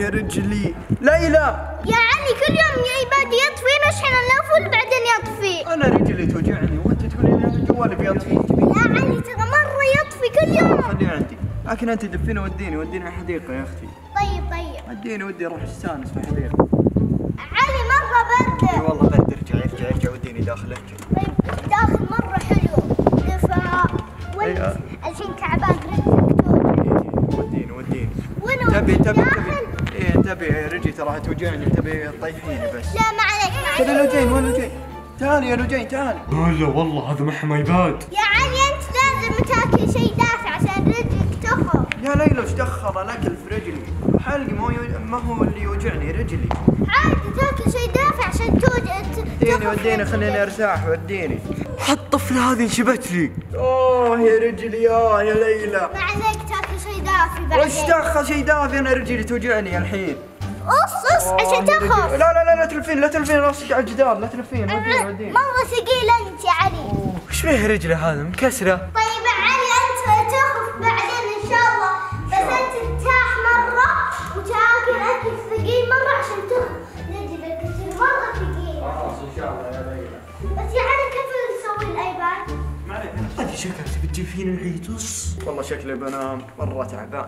يا رجلي. ليلى يا علي كل يوم الايباد يطفي نشحن اللفل بعدين يطفي. انا رجلي توجعني وانت تقولين ان الجوال بيطفي. يا علي ترى مرة يطفي كل يوم. خليه عندي، لكن انت دفيني وديني الحديقة يا اختي. طيب ودي اروح استانس في الحديقة. علي مرة برد. اي والله برد. ارجع وديني داخل ارجع. طيب داخل مرة حلو دفا وانت الحين تعبان رجلك وديني. وين تبي داخل؟ ايه تبي رجلي تراها توجعني، تبي تطيحيني بس. لا ما عليك خلي لوجين. وين لوجين؟ تعالي يا لوجين تعالي. لا والله هذا محمى ايباد. يا علي انت لازم تاكل شيء دافع عشان رجلك تخف. يا ليلى وش دخل الاكل في رجلي؟ حلقي ما هو اللي يوجعني رجلي. عادي تاكل شيء دافع عشان وديني خليني ارتاح وديني. الطفلة هذه انشبت لي. اوه يا رجلي يا ليلى. ما عليك تاكل شيء دافي بعدين. وش دخل شيء دافي؟ انا رجلي توجعني الحين. قص عشان تخف. لا تلفين راسك على الجدار. لا تلفين. وديني. مرة ثقيل انت يا علي. وش فيه رجله هذا مكسرة؟ طيب علي انت تخف بعدين ان شاء الله، بس انت ترتاح مرة وتاكل اكل ثقيل مرة عشان تخف. رجلك تصير مرة ثقيلة. خلاص ان شاء الله يا ليلى. بس يا علي كيف نسوي الايباد؟ ما عليك. هذه شكلها تبي تجيب فينا العيد. والله شكلي بنام مرة تعبان.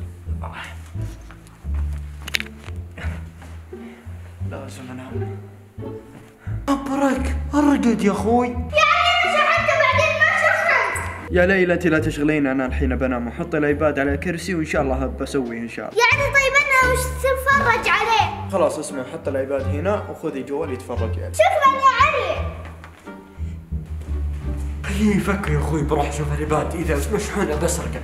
لازم انام. ابرك الردود يا اخوي. يا علي انا شحنت بعدين ما شحنت. يا ليلى انت لا تشغلين، انا الحين بنام وحط الايباد على كرسي وان شاء الله بسويه ان شاء الله. يا علي طيب انا وش تتفرج عليه؟ خلاص اسمع، حط الايباد هنا وخذي جوالي تفرجي عليه. شكرا يا علي. هي فك يا اخوي، بروح اشوف الايباد اذا مشحونه بسرقه.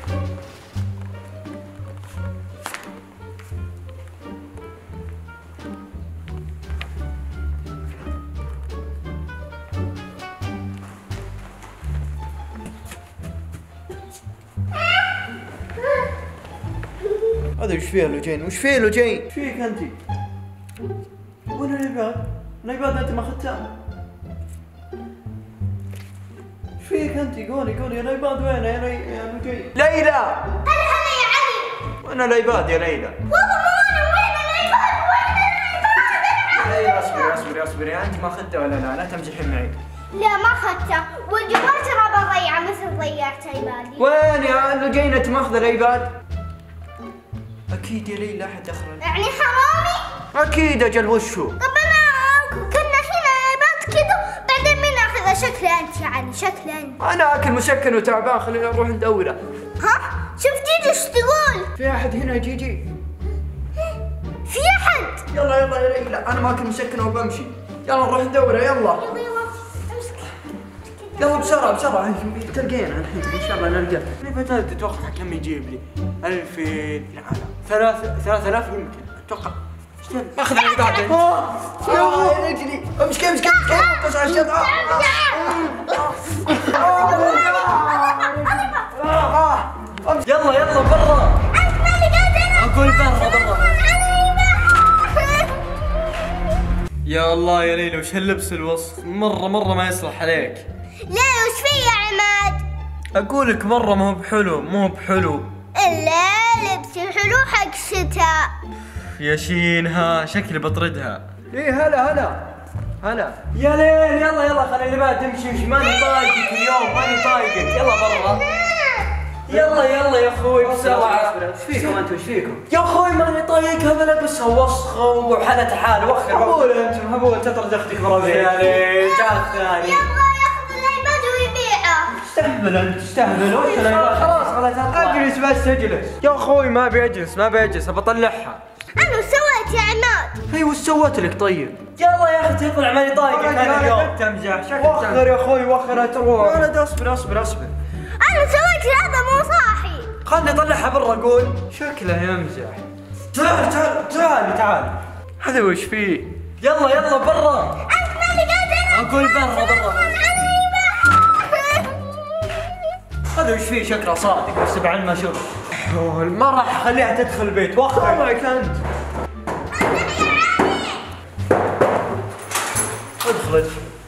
هذا وش فيه لوجين؟ وش فيك انت؟ وين الايباد؟ الايباد انت ما اخذته. وش فيك انت؟ قولي الايباد وينه يا لوجين؟ ليلى. هلا يا علي. وين الايباد يا ليلى؟ والله مو انا. وين الايباد؟ ليلى اصبري انت ما اخذته ولا لا تمزحين معي. لا ما اخذته، والجوال ترى بضيعه مثل ضيعت ايبادي. وين يا لوجين انت ماخذ الايباد؟ اكيد يا ليلى احد اخرج. يعني حرامي؟ اكيد اجل وشو؟ طب انا كنا هنا ايباد كذا بعدين مين اخذه؟ شكله انت يا علي، شكله انت. انا اكل مسكن وتعبان، خلينا نروح ندوره. ها؟ شوف جيجي ايش تقول؟ في احد هنا جيجي؟ في احد؟ يلا يا ليلى انا ماكل مسكن وبمشي. يلا نروح ندوره يلا. يلا امسك. يلا بسرعة تلقينا الحين ان شاء الله نلقى. الايباد تتوقع كم يجيب لي؟ 2000 لا 3000 يمكن اتوقع. اخذ الايباد. يا رجلي امسك بس على الشط. يلا برا. اقول برا. يا الله يا ليلى وش هاللبس الوسخ، مرة ما يصلح عليك. لا وش في يا عماد؟ اقولك مرة مو بحلو. الا لبس حلو حق شتاء. يا شين ها شكلي بطردها. ايه هلا يا ليل يلا خلي الايباد تمشي ماني طايقك اليوم يلا برا. يلا يا اخوي بسرعة. ايش فيكم انتم؟ ايش فيكم؟ يا اخوي ماني طايق هذا لبسها وسخة وحالتها حال. وخر هبول تطرد اختك برا البيت. يا ليل جاء الثاني. يبغى ياخذ الايباد ويبيعه. تستهبل وانت الايباد. خلاص اجلس بس اجلس. يا اخوي ما بيجلس ابى اطلعها. انا وش سويت يا عماد؟ اي وش سويت لك طيب؟ يلا يا اخي تطلع ماني طايقك انا اليوم. تمزح وخر يا اخوي وخر تروح. ولد اصبر. انا سويت هذا مو صاحي. خلني اطلعها برا. اقول شكله يمزح. تعال هذا وش فيه؟ يلا برا. انت ماني قادر. اقول برا. هذا وش فيه؟ شكله صادق بس بعد ما شوف. ما راح اخليها تدخل البيت. وخر طلعك انت. ادخل.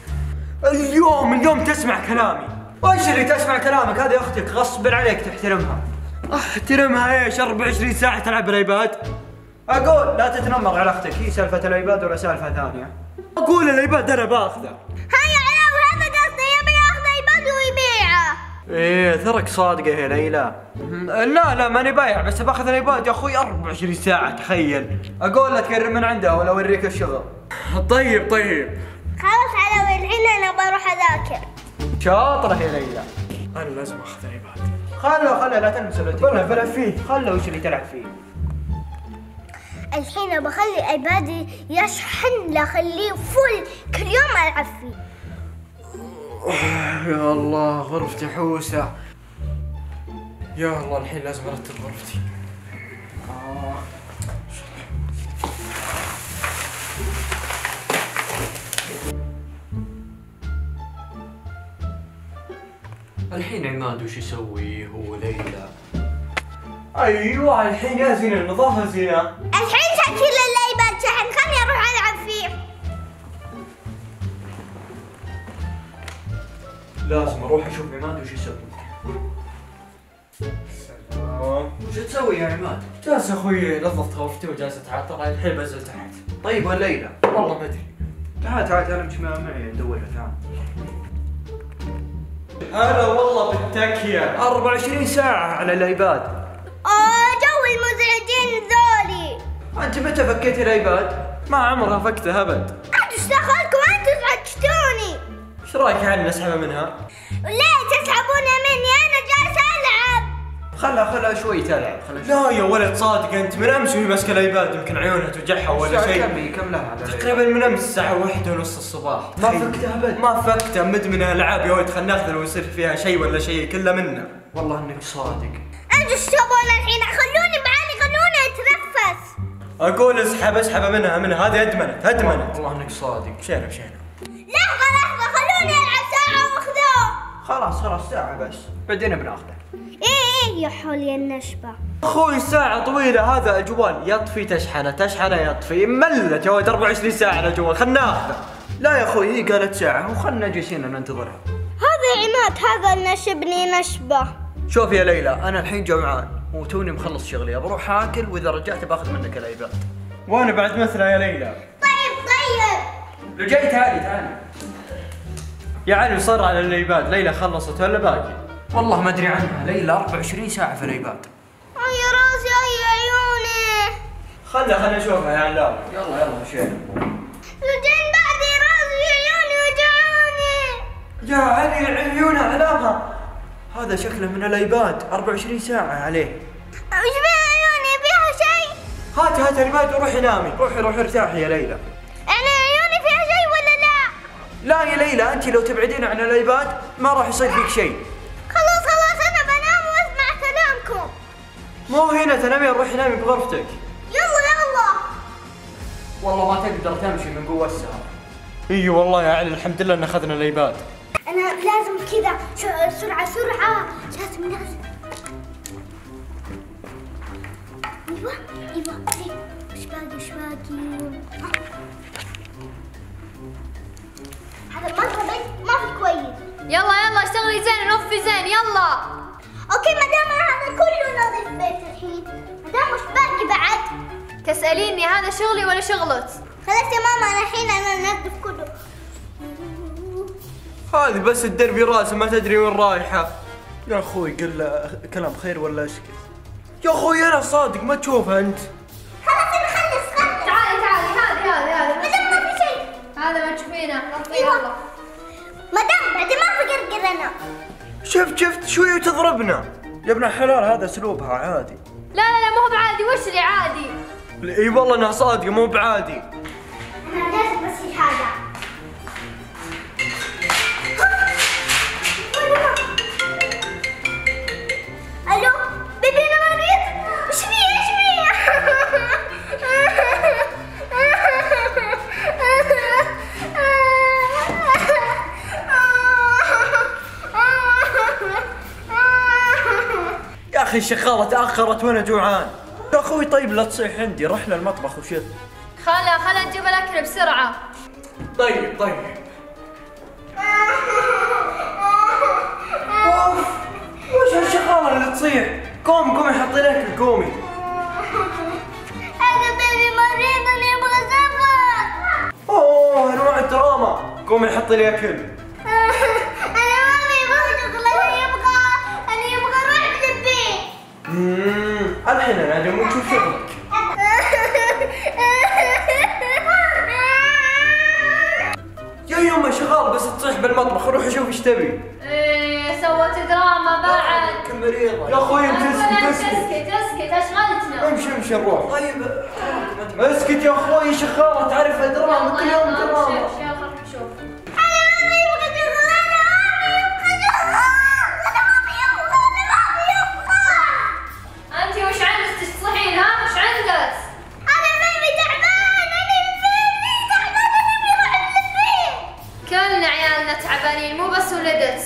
اليوم تسمع كلامي. وش اللي تسمع كلامك؟ هذه اختك غصب عليك تحترمها. احترمها ايش؟ 24 ساعة تلعب بالايباد؟ اقول لا تتنمر على اختك، هي سالفه الايباد ولا سالفه ثانيه؟ اقول الايباد انا باخذه. هيا علاوي هذا قصدي، يبي ياخذ ايباد ويبيعه. ايه ترك صادقه يا ليلى. لا ماني بايع، بس باخذ الايباد يا اخوي 24 ساعه تخيل. اقول لا تكرم من عنده ولا اوريك الشغل. طيب خلاص علاوي الحين انا بروح اذاكر. شاطره يا ليلى. انا لازم اخذ الايباد. خله لا تلمس بلعب فيه. خله وش اللي تلعب فيه. الحين بخلي ايبادي يشحن لاخليه فل كل يوم العب فيه. يا الله غرفتي حوسه. يا الله الحين لازم ارتب غرفتي. الحين عماد وش يسوي هو ليلى؟ ايوه الحين يا زين النظافه زينه. الحين شكل الايباد شحن، خلني اروح العب فيه. لازم اروح اشوف عماد وش يسوي. وش تسوي يا عماد؟ جالس اخوي نظفت غرفتي وجالس اتعطر، الحين بنزل تحت. طيب والليلى؟ والله ما ادري. تعال امشي معي ندورها. تعال. هلا والله بالتكية. 24 ساعة على الايباد. جو المزعجين ذولي. انت متى فكيت الايباد؟ ما عمرها فكته ابد. انتوا ايش دخلكم؟ انتوا ازعجتوني. ايش رايك يعني نسحبها منها؟ ليه تسحبونها مني؟ انا جالسة العب. خلها شوي تلعب. لا يا ولد صادق انت من امس وهي ماسكه الايباد، يمكن عيونها توجعها ولا شيء. كم لها على تقريبا من امس الساعة 1:30 الصباح. ما فكتها ابد. ما فكتها، مدمنة العاب يا ولد، خلنا ناخذها لو يصير فيها شيء ولا شيء كله منا. والله انك صادق. انتوا ايش تبون الحين؟ خلوني بعالي، خلوني اتنفس. اقول اسحبها منها، هذه ادمنت. والله انك صادق. شينا. لحظة خلوني العب ساعة واخذوه. خلاص ساعة بس بعدين بناخذه. ايه يا حولي النشبة. اخوي ساعة طويلة، هذا الجوال يطفي تشحنه يطفي، ملت يا ولد 24 ساعة على الجوال، خلنا ناخذه. لا يا اخوي هي قالت ساعة وخلنا جالسين ننتظرها. هذا عماد، هذا نشبني نشبة. شوف يا ليلى انا الحين جوعان وتوني مخلص شغلي، بروح اكل واذا رجعت باخذ منك الايباد. وانا بعد مثلها يا ليلى. طيب لو جاي تعالي. يا علي صر على الايباد، ليلى خلصت ولا باقي؟ والله ما ادري عنها، ليلى 24 ساعة في الايباد. يا راسي يا عيوني. خلنا نشوفها يا علاوي. يلا مشينا. لجين بعدي راسي عيوني وجعوني. يا علي عيونها علامها، هذا شكله من الايباد 24 ساعة عليه. وش فيها عيوني؟ فيها شيء؟ هات الايباد وروحي نامي، روحي ارتاحي يا ليلى. يعني عيوني فيها شيء ولا لا؟ لا يا ليلى انت لو تبعدين عن الايباد ما راح يصير فيك شيء. خلاص انا بنام واسمع كلامكم. مو هنا تنامين، روحي نامي بغرفتك. يلا. والله ما تقدر تمشي من قوة السهر. اي والله يا علي الحمد لله ان اخذنا الايباد. انا لازم كذا سرعة لازم. ايوه ايش باقي هذا مرة بيت ما في كويس. يلا اشتغلي زين ونظفي زين يلا. اوكي مدام هذا كله نظيف بيت الحين، مدام وش باقي بعد؟ تسأليني هذا شغلي ولا شغلك؟ خلاص يا ماما انا الحين انظف كله. هذه بس تدربي راسه ما تدري وين رايحة. يا اخوي قل له كلام خير ولا اسكت. يا اخوي انا صادق ما تشوفها انت. خلاص نخلص. تعالي هذا مدام ما في شيء. هذا ما تشوفينه نظفيه أيوة. يلا. مدام بعد ما في قرقر انا. شفت شوي وتضربنا. يا ابن الحلال هذا اسلوبها عادي. لا مو بعادي، وش اللي عادي؟ اي والله انها صادقة مو بعادي. انا لازم بس حاجة. الو بيبي انا مريض. ايش فيه؟ يا اخي الشغالة تأخرت وانا جوعان. يا اخوي طيب لا تصيح عندي، رح للمطبخ وشف. خلا نجيب الاكل بسرعة. طيب اوف وش هالشغالة اللي تصيح؟ قومي حطي لك قومي. هذا قومي حطي لي اكل. انا ما يبغى شغل، انا يبغى اروح للبيت. الحين انا ادم ونشوف شغلك. يا يما شغال بس تصيح بالمطبخ، روح شوف ايش تبي. ايه سوت دراما بعد. مريضة يا اخوي انت اسكت اسكت. اسكت اشغلتنا. امشي نروح. طيب اسكت يا اخوي، شغالة تعرف دراما كل يوم دراما. خلينا نشوف. انت وش عندك تصحين ها؟ وش عندك؟ كلنا عيالنا تعبانين مو بس ولدت.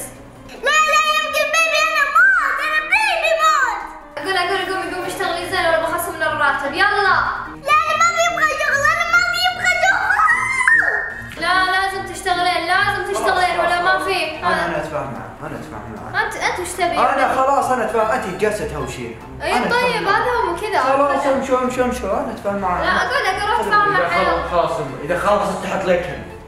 اقول قومي اشتغلي زين ولا بخصم من الراتب. يلا لا لازم تشتغلين ولا ما في. انا اتفاهم معك. انت وش تبي؟ انا خلاص انا اتفاهم، انت جالسه تهوشين. اي طيب هذا هو من كذا. خلاص امشوا انا اتفاهم معك. لا اقول روح اتفاهم مع حالك. خلاص اذا خلصت تحط لك.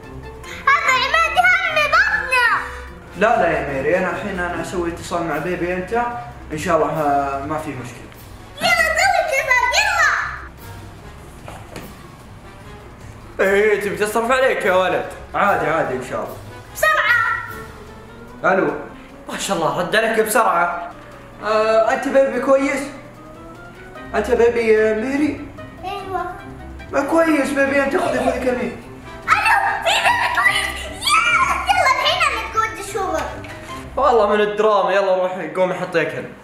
لا يا ميري، انا الحين اسوي اتصال مع بيبي انت ان شاء الله ما في مشكله. ايه تبي تصرف عليك يا ولد. عادي ان شاء الله. الو ما شاء الله رد عليك بسرعه. انت بيبي كويس؟ انت بيبي ميري؟ ايوه ما كويس بيبي انت خذي كمين. يلا الحين انا كنت شغل. والله من الدراما. يلا روحي قومي حطي اكل.